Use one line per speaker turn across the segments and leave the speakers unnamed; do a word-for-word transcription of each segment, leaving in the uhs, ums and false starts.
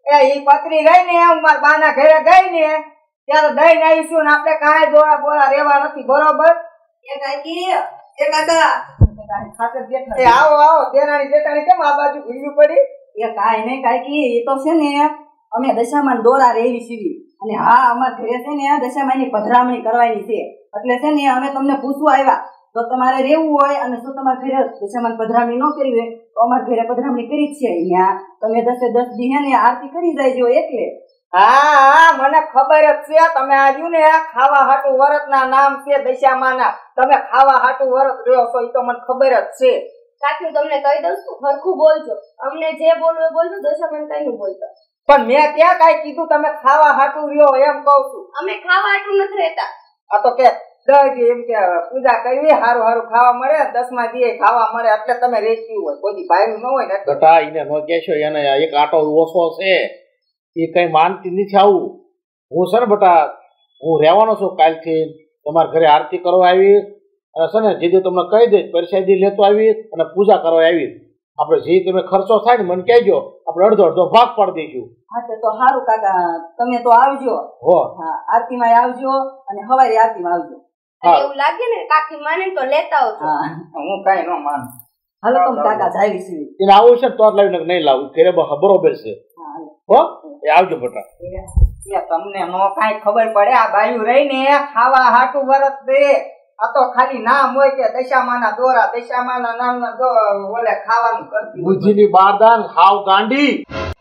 એ ઈ પત્રી ગઈ ને હું મારા બાના ઘરે ગઈ ને ત્યારે દઈને આવીશું ને આપણે કાંઈ દોડા બોળા રહેવા નથી બરોબર
એ કાકી એ કાકા
ખાતર દેખ એ આવો આવો દેરાણી જેટાણી કેમ આ બાજુ ભૂલ્યું પડી
એ કાઈ નહીં કાકી એ તો છે ને અમે દશામાન દોરા રેવી સીવી અને હા અમાર ઘરે છે ને દશામાની પધરામણી કરવાની છે એટલે છે ને અમે તમને પૂછવા આવ્યા તો તમારે રહેવું હોય અને શું તમારે ઘરે દશામાન પધરામણી ન કરી હોય તો અમાર ઘરે પધરામણી કરી જ છે અહીંયા તમે દસે દસ દી હે ને આરતી કરી જાયજો એટલે
હા હા મને ખબર જ છે તમે આજુ ને ખાવા હાટુ વરતના નામ છે દશામાના તમે ખાવા હાટુ વરત રહ્યો છો એ તો મને ખબર જ છે
કાકી તમને કહી દઉં છું હરખું બોલજો અમને જે બોલવું એ બોલજો દશામાન કઈ બોલતો
પણ મેં ત્યાં કાઈ કીધું તમે ખાવા હાટુ રહ્યો એમ કહું છું
અમે ખાવા હાટું નથી રહેતા
આ તો કે દઈ એમ કે પૂજા કરવી હારું હારું ખાવા મળે દસમા દીએ ખાવા મળે એટલે તમે રેચ્યું હોય કોઈ ભાઈ ન હોય ને
બેટા એને ન કહેશો એને એક આટો ઓછો છે એ કઈ માનતી નથી આવું હું છે ને બેટા હું રહેવાનો છું કાલથી તમારા ઘરે આરતી કરવા આવી અને છે ને જે તમને કહી દઈશ પરસાદી લેતો આવી અને પૂજા કરવા આવી આપણે જે તમે ખર્ચો થાય ને મને કહેજો આપણે અડધો અડધો ભાગ પાડી દઈશું
હા તો સારું કાકા તમે તો આવજો
હો
હા આરતીમાં આવજો અને હવારે આરતીમાં આવજો
એવું લાગે ને કાકી માને તો લેતા આવજો
હું કઈ ન માનું
હાલો તમે કાકા જાવી છીએ
એને આવું છે ને તો જ લાવીને નહીં લાવું ઘરે બરોબર છે હો એ આવજો બેટા
તમને નો કાઈ ખબર પડે આ બાયું રહીને ખાવા હાટુ વરત દે આ તો ખાલી નામ હોય કે દશામાના દોરા દશામાના નામના ઓલે ખાવાનું કરતી
બુદ્ધિની બારદાન હાવ ગાંડી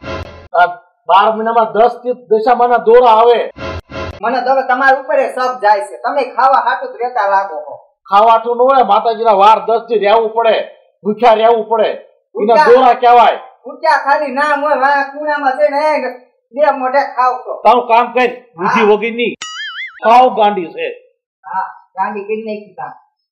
બાર મહિનામાં દસ થી દશામાના દોરા આવે
મને તો તમારા ઉપર સબ જાય છે તમે ખાવા હાટુ જ રહેતા લાગો છો
ખાવાઠું ન હોય માતાજીના વાર દસ થી રહેવું પડે ભૂખ્યા રહેવું પડે એના દોરા કહેવાય
ઊંચા ખાલી નામ હોય વા કુણામાં છે ને બે મોઢે ખાવ છો
તારું કામ કર બુદ્ધિ વગરની હાવ ગાંડી છે
હા ગાંડી કરી નાખી કામ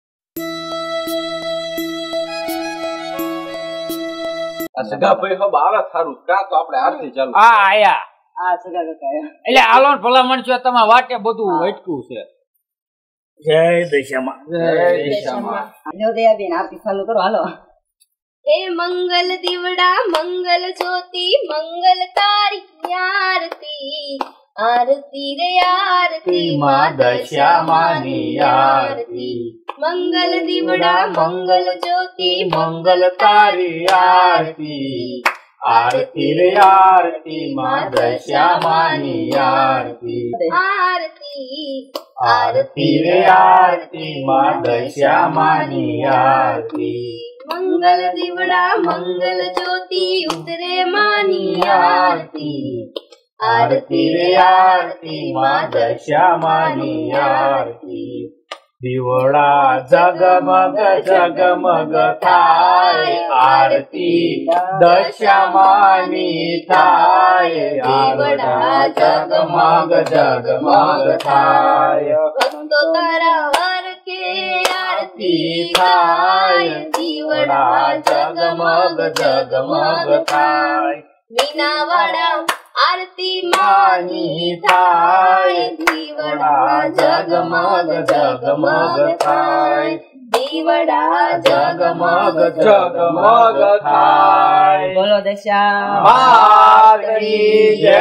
આ સગા ભાઈ હબ આવે થારું કા તો આપણે આરતી ચાલુ
આ આયા
આ સગા કાકા
એટલે હાલો ભલામણ છો તમારા વાટે બધું વટકું છે
જય દશામાં
જય દશામાં
હાલો દયાબેન આરતી ચાલુ કરો હાલો
હે મંગલ દીવડા મંગલ જ્યોતિ મંગલ તારી આરતી આરતી રે આરતી માં દશામાની આરતી મંગલ દીવડા મંગલ જ્યોતિ મંગલ તારી આરતી આરતી રે આરતી માં દશામાની આરતી આરતી આરતી રે આરતી માં દશામાની આરતી મંગલ દીવડા મંગલ જ્યોતિ ઉતરે માની આરતી આરતી રે આરતી માં દશામાની આરતી દીવડા જગમગ જગમગ થાય આરતી દશામાની થાય દીવડા જગમગ જગમગ થાય ભક્તો તારા હર કે આરતી થાય દીવડા જગમગ જગમગ થાય મીનાવાડા આરતી માની થાય દીવડા જગમગ જગમગ થાય દીવડા જગમગ જગમગ થાય
બોલો દશા
માતની જય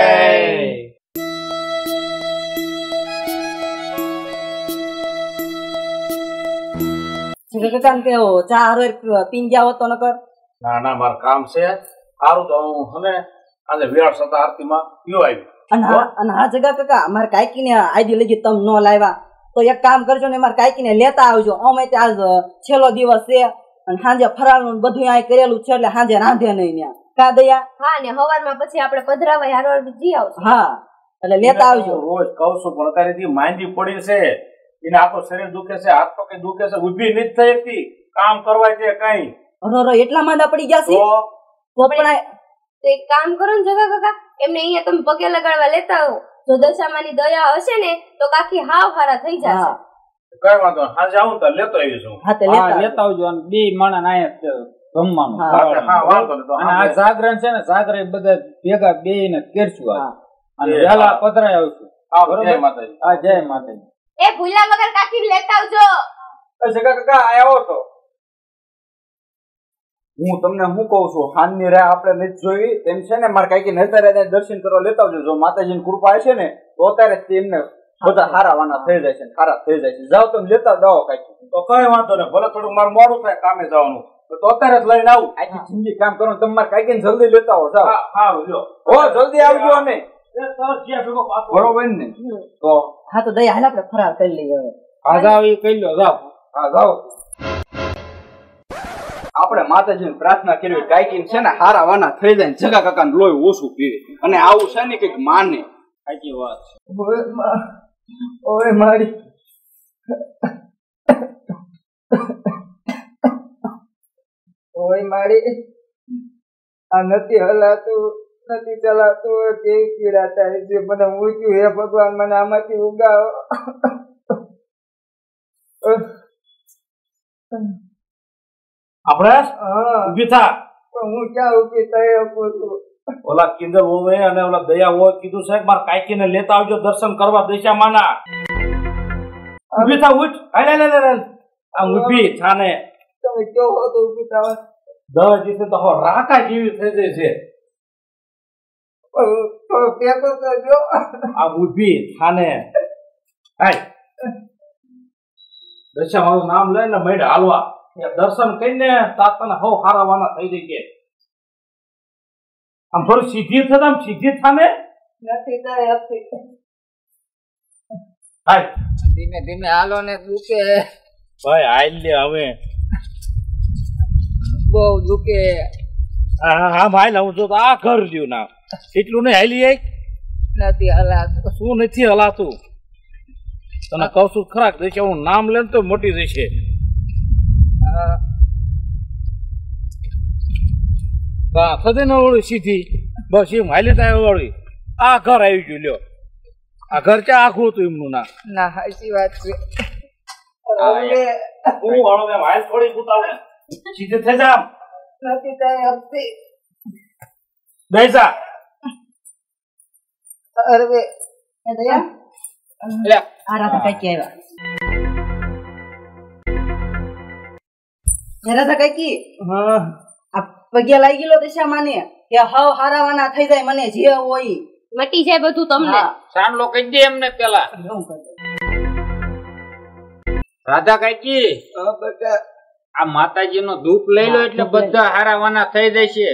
કાકા કેવો ચા હરો પીન જાવ તો નકર
ના ના મારું કામ છે સારું તો હું હને આજે વિરાટ સતા આરતીમાં પીઓ આવી
અને હા અને હા જગા કાકા અમારે કાંઈકીને આજે લગી તમે ન લાવ્યા તો એક કામ કરજો ને અમારે કાંઈકીને લેતા આવજો અમે આજ છેલ્લો દિવસ છે અને સાંજે ફરાળનું બધું અહીં કરેલું છે એટલે સાંજે રાંધે નહીં ત્યાં કા દયા
હા ને હવારમાં પછી આપણે પધરાવાય હારવાર જી આવશું
હા એટલે લેતા આવજો
રોજ કહું છું પણ અત્યારે માંદી પડી છે એને આખો શરીર દુખે છે હાથ પગે દુખે છે ઉભી નથી થઈ શકતી કામ કરવા છે કઈ
અરે એટલા માંદા પડી ગયા છે તો પણ
તો એક કામ કરો ને જગા કાકા એમને અહીંયા તમે પગે લગાડવા લેતા આવો જો દશામાની દયા હશે ને તો કાકી હાવ હારા થઈ જશે
કઈ વાંધો હાજે આવું તો લેતો આવીશું
હા તે
હા લેતા આવજો અને બે માણસ આયા જમવાનું
હા વાંધો નહીં
અને આ જાગરણ છે ને જાગરણ બધા ભેગા બે ને કરશું અને વેલા પધરાય આવશું
જય માતાજી
હા જય માતાજી
એ ભૂલા વગર કાકી લેતા આવજો
સગા કાકા આયા હો તો હું તમને શું કહું છું હાનની રાહ આપણે નથી જોઈ તેમ છે ને મારે કઈ નતરે દર્શન કરવા લેતા આવજો જો માતાજીની કૃપા હશે ને તો અત્યારે તેમને બધા હારા વાના થઈ જાય છે હારા થઈ જાય છે જાઓ તમે લેતા જાઓ કઈ
તો કઈ વાંધો ને ભલે થોડું મારું મોડું થાય કામે જવાનું તો અત્યારે જ લઈને આવું
આખી જિંદગી કામ કરો તમારે કઈ જલ્દી લેતા આવો જાઓ
હા લ્યો
હો જલ્દી આવજો ને
સરસ જ્યાં ભેગો પાછો
બરોબર ને તો
હા તો દયા હાલ આપણે ફરાર કરી લઈએ હવે
હા જાઓ એ કહી લો જાઓ
હા જાઓ આપણે માતાજીને પ્રાર્થના કરવી કાંઈક છે ને હારા વાના થઈ જાય જગા કાકા લોહી ઓછું પીવે અને આવું છે ને કઈક માને
સાચી વાત છે
ઓય મા ઓય મારી ઓય મારી આ નથી હલાતું નથી ચલાતું કેવી પીડા થાય છે મને મૂક્યું હે ભગવાન મને આમાંથી ઉગાવો
આપણે
હા
ઊભી થા
પણ હું ક્યાં ઉભી થઈ શકું છું
ઓલા કિંદર ઓવે અને ઓલા દયા ઓવે કીધું છે કે મારા કાકીને લેતા આવજો દર્શન કરવા દશામાના ઊભી થા ઉઠ હાલે હાલે હાલે આ ઊભી થાને
તમે કેવો હતો ઉભી થવા
દવા જીતે તો હવે રાકા જેવી થઈ જાય છે
થોડો ટેકો કરજો
આ ઊભી થાને હાય દશામાનું નામ લઈને મેડ હાલવા દર્શન કરીને તાતને હવ હારાવાના થઈ જઈ કે આમ થોડી સીધી થતા આમ સીધી થાને
નથી થાય હતી
હાય
ધીમે ધીમે હાલો ને દુખે
ભાઈ હાલ લે હવે
બહુ દુખે
હા હા ભાઈ હું જો આ ઘર રહ્યું ના એટલું નહીં હાલી આઈ
નથી હલાતું
શું નથી હલાતું તને કહું છું ખરા દેશે હું નામ લે તો મોટી જશે હા થતી ને ઓળી સીધી બસ એમ હાલી થાય વળી આ ઘર આવી ગયું લ્યો આ ઘર ક્યાં આખું હતું એમનું ના
ના સાચી વાત છે
હું હળો એમ હાલ થોડી ઉતાવળે સીધે થઈ જા
નથી થાય હતી
બેસા
અરે
એ દયા
લે
આ રાધા કાકી આવ્યા હે રાધા કાકી
હા
આ પગ્યા લાગી ગયેલો દશા માને કે હાવ હારાવાના થઈ જાય મને જે હોય
મટી જાય બધું તમને
સાંડલો કહી દે એમને પેલા
એવું કરજો
રાધા કાકી
બેટા
આ માતાજી નો ધૂપ લઈ લો એટલે બધા હારાવાના થઈ જાય છે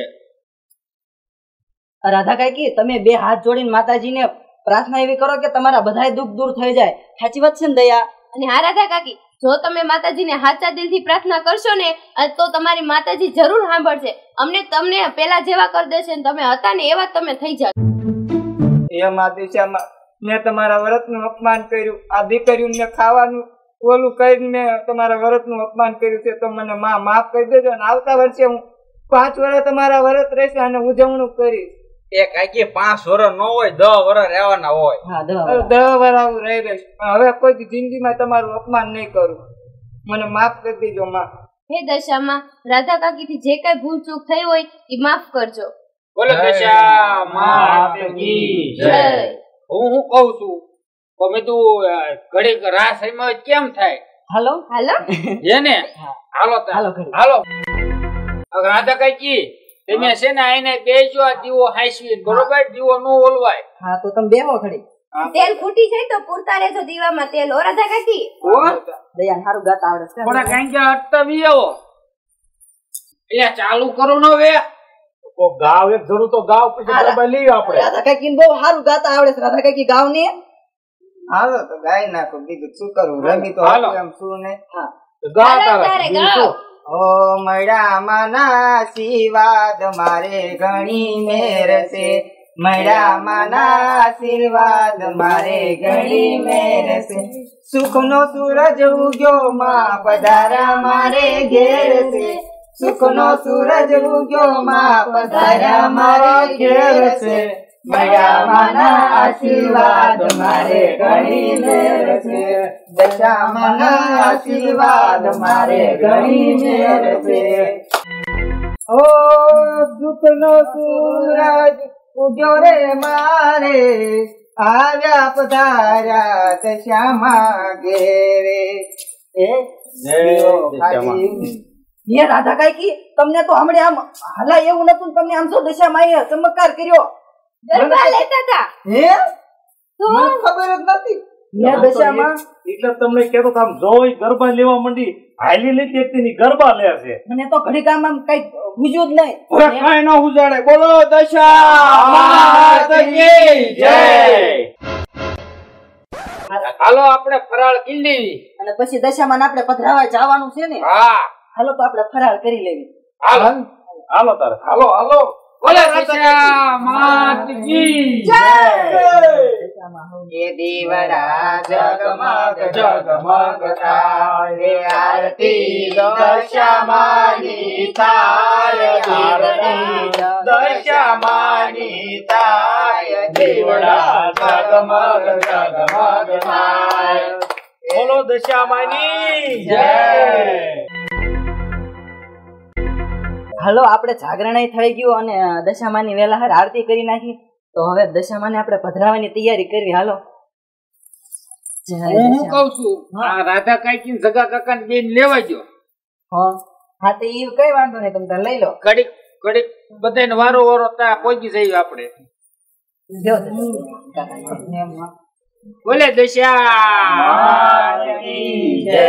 રાધા કાકી તમે બે હાથ જોડીને માતાજીને પ્રાર્થના એવી કરો કે તમારા બધાય દુઃખ દૂર થઈ જાય સાચી વાત છે ને દયા
અને હા રાધા કાકી જો તમે માતાજીને સાચા દિલથી પ્રાર્થના કરશો ને તો તમારી માતાજી જરૂર સાંભળશે અમને તમને પેલા જેવા કરી દેશે ને તમે હતા ને એવા તમે થઈ જાવ
એ માતેશામાં મેં તમારા વ્રતનું અપમાન કર્યું આ દીકરીઓને ખાવાનું ઓલું કરીને મેં તમારા વ્રતનું અપમાન કર્યું છે તો મને માં માફ કરી દેજો ને આવતા વર્ષે હું પાંચ વર્ષ તમારા વ્રત રહેશે અને ઉજવણું કરીશ
એ કાંઈ પાંચ વર્ષ ન હોય દસ વર્ષ રહેવાના હોય
હા દવા
દસ વર્ષ હું રહી રહીશ પણ હવે કોઈ જિંદગીમાં તમારું અપમાન નહીં કરું મને માફ કરી દેજો માં
હે દશામાં રાધા કાકીથી જે કઈ ભૂલ ચૂક થઈ હોય એ માફ કરજો
બોલો દશા માતની જય હું હું કહું છું તો મેં તું ઘડીક રાસ એમાં કેમ થાય
હાલો
હાલો
જેને હાલો તા-
હાલો ઘડી.
હાલો રાધા કાકી તમે છે ને આઈને બેસજો આ દીવો હાંસવી બરોબર દીવો નો ઓલવાય
હા તો તમે બેહો ઘડી
તેલ ખૂટી જાય તો પૂરતા રહેજો દીવામાં તેલ હો રાધા કાકી
દયા સારું ગાતા આવડે છે
થોડા કાંઈ કે અટવી આવો એટલે ચાલુ કરો નો વે
તો ગાવ એક જરૂર તો ગાવ પછી બરાબર લઈએ આપણે
રાધા કાકી બહુ સારું ગાતા આવડે છે રાધા કાકી ગાવ ને
હાલો તો ગાઈ નાખો બીજું શું કરું રમી તો
હાલો.
હતું એમ શું ને
ગા
હાલો
તારા
તારે
બીજું
ગાઓ.
શું?
ઓ મળ્યામાં આશીર્વાદ મારે ઘણી મેર છે મળ્યામાં આશીર્વાદ મારે ઘણી મેર છે સુખનો સૂરજ ઉગ્યો માં પધારા મારે ઘેર છે સુખનો સૂરજ ઉગ્યો માં પધારા મારે ઘેર છે મળ્યામાં આશીર્વાદ મારે ઘણી મેર છે દશામાં આશીર્વાદ મારે ઘણી મેર છે ઓ સુખનો સૂરજ ઉગ્યો રે મારે આવ્યા પધાર્યા દશામાં ઘેરે એ દીવો ખાલી
હે રાધા કાકી તમને તો હમણે આમ હાલા એવું નતું ને તમને આમ તો દશામાં એ ચમત્કાર કર્યો
ગરબા લેતા હતા
હે
તો
મને ખબર જ નથી
હે દશામાં
એટલે તમને કહેતો તો આમ જોઈ ગરબા લેવા માંડી હાલી લીધી એકની ગરબા લે છે
મને તો ઘડી કામ આમ કઈ પૂછ્યું જ નહીં
હવે કાંઈ ન ઉજાડે બોલો દશા માત કી જય
હાલો આપણે ફરાળ કરી લેવી
અને પછી દશામાં આપણે પધરાવા જવાનું છે ને
હા
હાલો તો આપણે ફરાળ કરી લેવી
હાલો
હાલો તારે
હાલો હાલો
બોલે દશા માત કી
જય
દશામાં હો
એ દીવડા જગમગ જગમગ થાય આરતી દશામાની થાય આરતી દશામાની થાય દીવડા જગમગ જગમગ થાય
બોલો દશામાની
જય
હાલો આપણે જાગરણ થઈ ગયું અને દશામાની વેલા હાર આરતી કરી નાખી તો હવે દશામાને આપણે પધરાવાની તૈયારી કરવી હાલો જય
હું હું
દશા.
કઉ છું આ રાધા કાકી જગા કાકા ને બેન લેવા ગયો
હા હા તો ઈ કઈ વાંધો નહીં તમે તાર લઈ લો
ઘડીક ઘડીક બધાને વારો વારો ત્યાં પહોંચી જઈએ આપણે
લ્યો દશા.
બોલે દશા
માત કી જય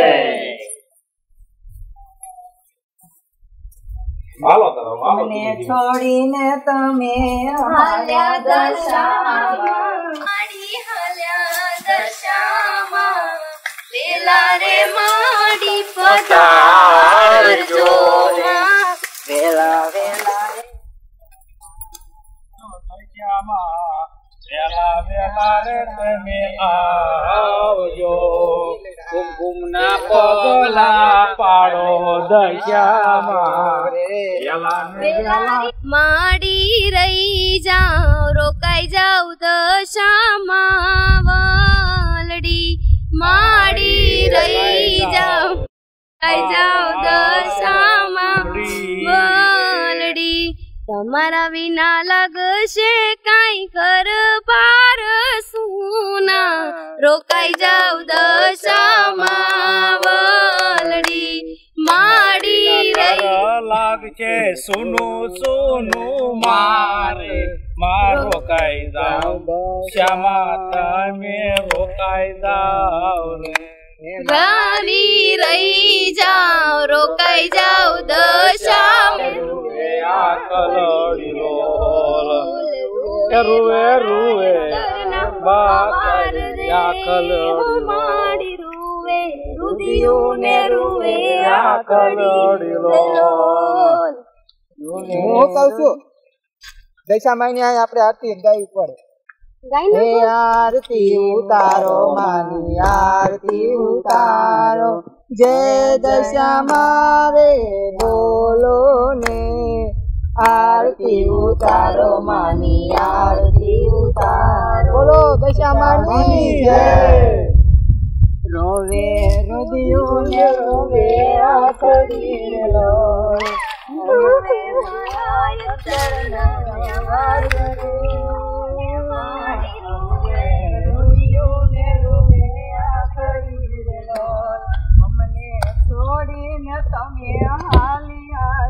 હાલો તારે હાલો
મને છોડીને તમે
હાલ્યા દશામાં માડી હાલ્યા દશામાં વેલા રે માડી પધારજો
વેલા વેલા
વેલા વેલા રે તમે આવજો
કુમકુમ ના પગલા
પાડો દશામાં
વેલા રે માડી રહી જાઉં રોકાઈ જાઉં દશામાં વાલડી માડી રહી જાઉં રોકાઈ જાઉં દશામાં વાલડી તમારા વિના લાગશે કાંઈ ઘર બાર સુના રોકાઈ જાઉં દશામાં વાલડી માડી રહી
લાગશે સોનું સોનું મારે મારો કાઈ જાવ શ્યામા તમે રોકાઈ જાવ રે
રાની રહી જાઉં રોકાઈ જાઉં દશામાં
આ કલડી લોલ રૂવે રૂવે બાકર આ કલડી
માડી રૂવે રુદિયું ને રૂવે
આ કલડી લોલ
હું કહું છું દશામાની આ આપણે આરતી ગાવી પડે હે આરતી ઉતારો માની આરતી ઉતારો જય દશા મારે બોલો ને આરતી ઉતારો માની આરતી ઉતારો બોલો દશા માની જય રોવે રોદિયો ને રોવે આખડી લો
રૂવે મારા ચરણના વારે માડી રૂવે
રોદિયો ને રોવે આખડી લો અમને છોડીને તમે હાલ્યા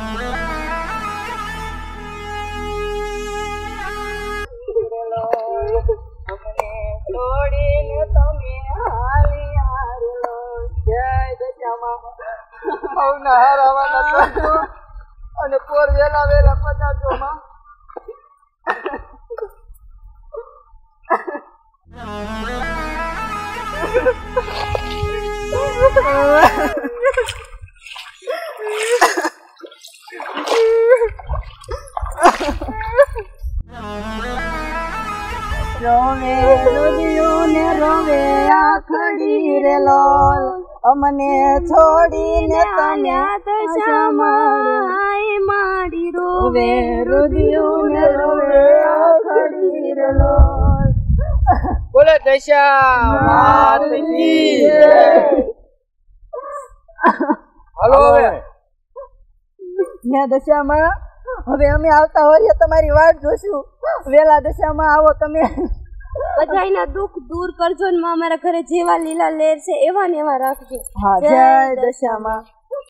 અમને છોડીને તમે હાલ્યા રો જય દશામાં
હવના હારાવાના કરજો અને પોર વેલા વેલા પચાસો માં
રોવે રુદિયો ને રોવે આખડી રે લોલ અમને છોડીને તમે
દશામાં માડી
રોવે
રૂવે
રુદિયો ને રોવે આખડી રે લોલ
બોલે દશા માત કી જય હાલો હવે
ને દશામાં હવે અમે આવતા હોઈએ તમારી વાટ જોશું વેલા દશામાં આવો તમે
બધાયના દુઃખ દૂર કરજો ને માં અમારા ઘરે જેવા લીલા લેર છે એવા ને એવા રાખજો
હા જય દશામાં